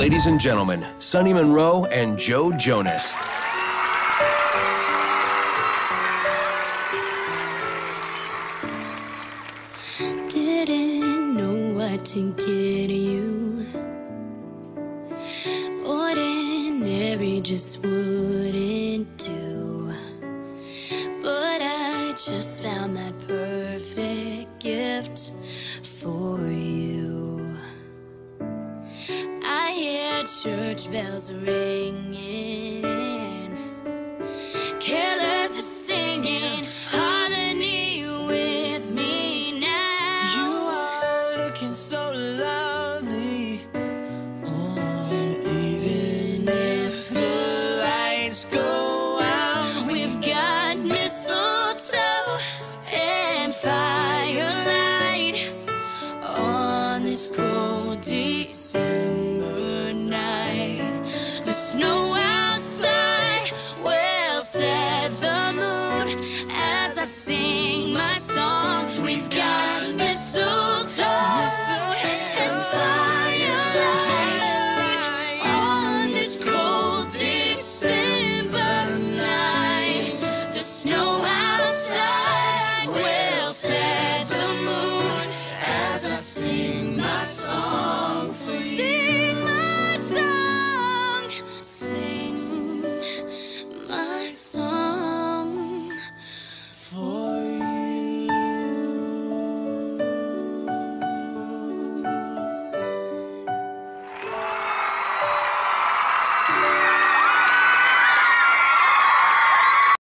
ladies and gentlemen, Sonny Monroe and Joe Jonas. Didn't know what to get you. Ordinary just wouldn't do. But I just found that perfect gift for you. I hear church bells ringing,